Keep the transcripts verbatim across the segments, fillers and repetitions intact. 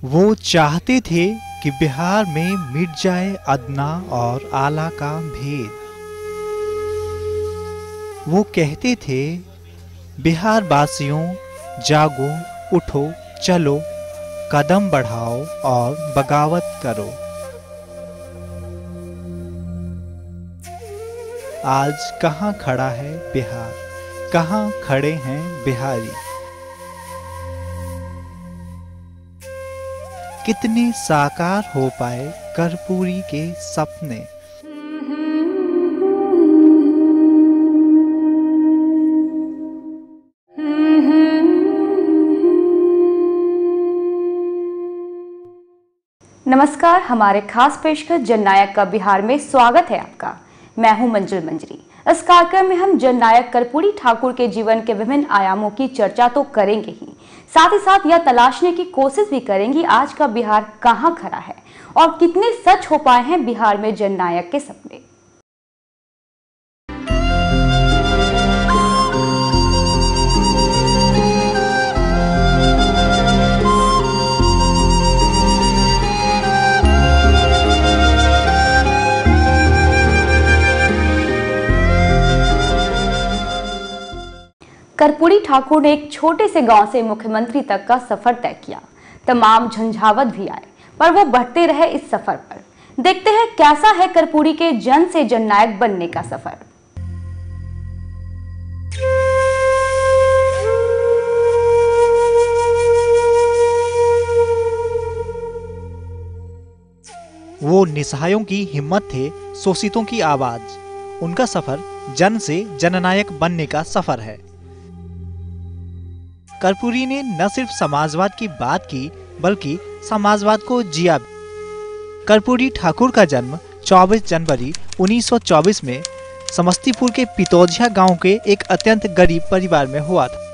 वो चाहते थे कि बिहार में मिट जाए अदना और आला का भेद। वो कहते थे, बिहार वासियों जागो, उठो, चलो, कदम बढ़ाओ और बगावत करो। आज कहाँ खड़ा है बिहार, कहाँ खड़े हैं बिहारी। कितने साकार हो पाए कर्पूरी के सपने। नमस्कार, हमारे खास पेशकश जननायक का बिहार में स्वागत है आपका। मैं हूं मंजुल मंजरी। इस कार्यक्रम में हम जननायक कर्पूरी ठाकुर के जीवन के विभिन्न आयामों की चर्चा तो करेंगे ही, साथ ही साथ यह तलाशने की कोशिश भी करेंगे आज का बिहार कहां खड़ा है और कितने सच हो पाए हैं बिहार में जननायक के सपने। कर्पूरी ठाकुर ने एक छोटे से गांव से मुख्यमंत्री तक का सफर तय किया। तमाम झंझावत भी आए, पर वो बढ़ते रहे इस सफर पर। देखते हैं कैसा है कर्पूरी के जन से जननायक बनने का सफर। वो निसहायों की हिम्मत थे, शोषितों की आवाज। उनका सफर जन से जननायक बनने का सफर है। कर्पूरी ने न सिर्फ समाजवाद की बात की, बल्कि समाजवाद को जिया भी। कर्पूरी ठाकुर का जन्म चौबीस जनवरी उन्नीस सौ चौबीस में समस्तीपुर के पितौजिया गांव के एक अत्यंत गरीब परिवार में हुआ था।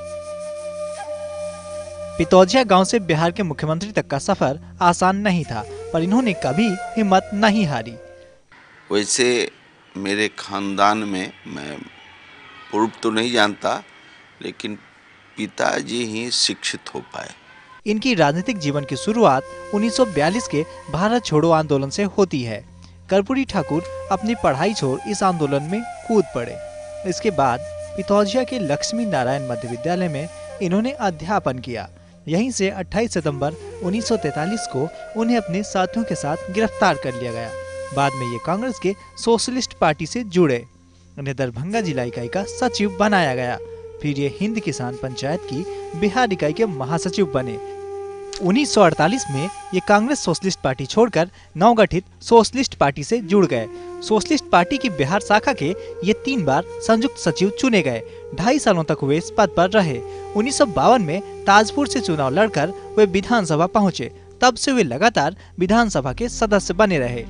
पितौजिया गांव से बिहार के मुख्यमंत्री तक का सफर आसान नहीं था, पर इन्होंने कभी हिम्मत नहीं हारी। वैसे मेरे खानदान में, मैं पूर्व तो नहीं जानता, लेकिन पिताजी ही शिक्षित हो पाए। इनकी राजनीतिक जीवन की शुरुआत उन्नीस सौ बयालीस के भारत छोड़ो आंदोलन से होती है। कर्पूरी ठाकुर अपनी पढ़ाई छोड़ इस आंदोलन में कूद पड़े। इसके बाद पितौजिया के लक्ष्मी नारायण मध्य विद्यालय में इन्होंने अध्यापन किया। यहीं से अट्ठाईस सितंबर उन्नीस सौ तैंतालीस को उन्हें अपने साथियों के साथ गिरफ्तार कर लिया गया। बाद में ये कांग्रेस के सोशलिस्ट पार्टी से जुड़े। उन्हें दरभंगा जिला इकाई का सचिव बनाया गया। फिर ये हिंद किसान पंचायत की बिहार इकाई के महासचिव बने। उन्नीस सौ अड़तालीस में ये कांग्रेस सोशलिस्ट पार्टी छोड़कर नवगठित सोशलिस्ट पार्टी से जुड़ गए। सोशलिस्ट पार्टी की बिहार शाखा के ये तीन बार संयुक्त सचिव चुने गए। ढाई सालों तक वे इस पद पर रहे। उन्नीस सौ बावन में ताजपुर से चुनाव लड़कर वे विधानसभा पहुंचे। तब से वे लगातार विधानसभा के सदस्य बने रहे।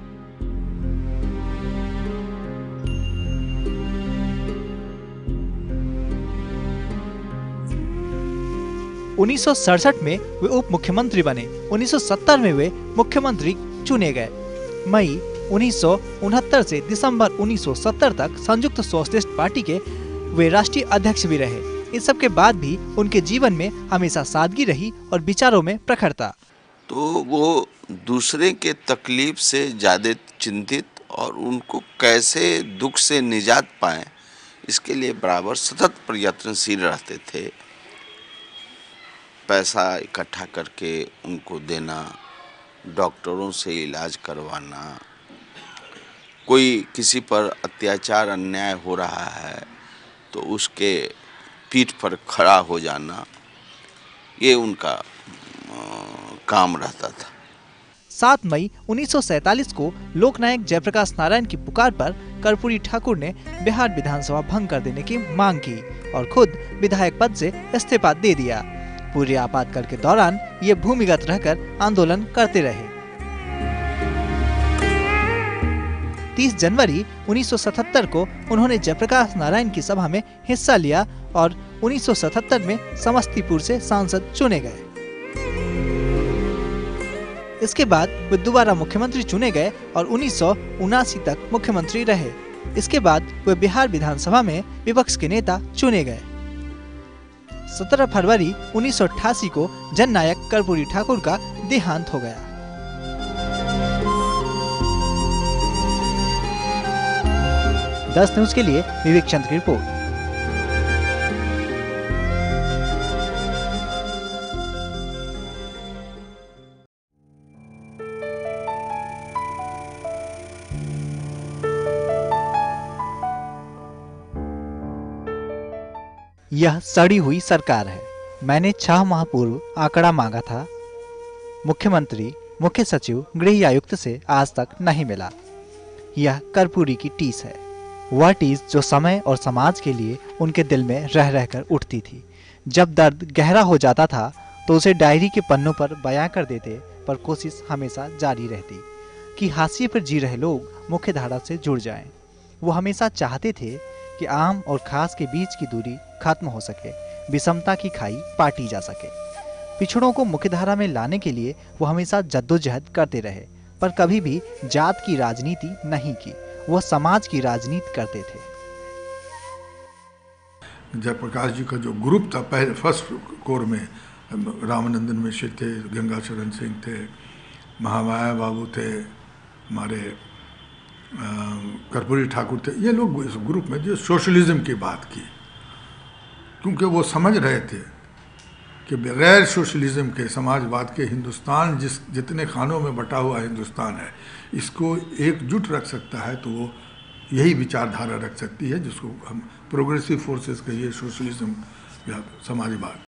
उन्नीस सौ सड़सठ में वे उप मुख्यमंत्री बने। उन्नीस सौ सत्तर में वे मुख्यमंत्री चुने गए। मई उन्नीस सौ उनहत्तर से दिसंबर उन्नीस सौ सत्तर तक संयुक्त सोशलिस्ट पार्टी के वे राष्ट्रीय अध्यक्ष भी रहे। इस सब के बाद भी उनके जीवन में हमेशा सादगी रही और विचारों में प्रखरता। तो वो दूसरे के तकलीफ से ज्यादा चिंतित और उनको कैसे दुख से निजात पाएं, इसके लिए बराबर सतत प्रयत्नशील रहते थे। पैसा इकट्ठा करके उनको देना, डॉक्टरों से इलाज करवाना, कोई किसी पर अत्याचार अन्याय हो रहा है तो उसके पीठ पर खड़ा हो जाना, ये उनका काम रहता था। सात मई उन्नीस सौ सैंतालीस को लोकनायक जयप्रकाश नारायण की पुकार पर कर्पूरी ठाकुर ने बिहार विधानसभा भंग कर देने की मांग की और खुद विधायक पद से इस्तीफा दे दिया। पूरे आपातकाल के दौरान ये भूमिगत रहकर आंदोलन करते रहे। तीस जनवरी उन्नीस सौ सतहत्तर को उन्होंने जयप्रकाश नारायण की सभा में हिस्सा लिया और उन्नीस सौ सतहत्तर में समस्तीपुर से सांसद चुने गए। इसके बाद वे दोबारा मुख्यमंत्री चुने गए और उन्नीस सौ उनासी तक मुख्यमंत्री रहे। इसके बाद वे बिहार विधानसभा में विपक्ष के नेता चुने गए। सत्रह फरवरी उन्नीस सौ अट्ठासी को जननायक कर्पूरी ठाकुर का देहांत हो गया। दस न्यूज के लिए विवेक चंद की रिपोर्ट। यह सड़ी हुई सरकार है। मैंने छह माह पूर्व आंकड़ा मांगा था। मुख्यमंत्री, मुख्य सचिव, गृह आयुक्त से आज तक नहीं मिला। यह कर्पूरी की टीस है, वह टीस जो समय और समाज के लिए उनके दिल में रह रहकर उठती थी। जब दर्द गहरा हो जाता था तो उसे डायरी के पन्नों पर बयां कर देते, पर कोशिश हमेशा जारी रहती कि हाशिए पर जी रहे लोग मुख्य धारा से जुड़ जाएं। वो हमेशा चाहते थे कि आम और खास के बीच की दूरी खत्म हो सके, विषमता की खाई पाटी जा सके। पिछड़ों को मुख्यधारा में लाने के लिए वो हमेशा जद्दोजहद करते रहे, पर कभी भी जात की राजनीति नहीं की। वह समाज की राजनीति करते थे। जयप्रकाश जी का जो ग्रुप था, पहले फर्स्ट कोर में रामानंदन मिश्र थे, गंगाचरण सिंह थे, महामाया बाबू थे, हमारे कर्पूरी ठाकुर थे। ये लोग इस ग्रुप में जो सोशलिज्म की बात की, क्योंकि वो समझ रहे थे कि बगैर सोशलिज्म के, समाजवाद के, हिंदुस्तान जिस जितने खानों में बटा हुआ हिंदुस्तान है, इसको एकजुट रख सकता है तो वो यही विचारधारा रख सकती है, जिसको हम प्रोग्रेसिव फोर्सेस कहिए, सोशलिज्म या समाजवाद।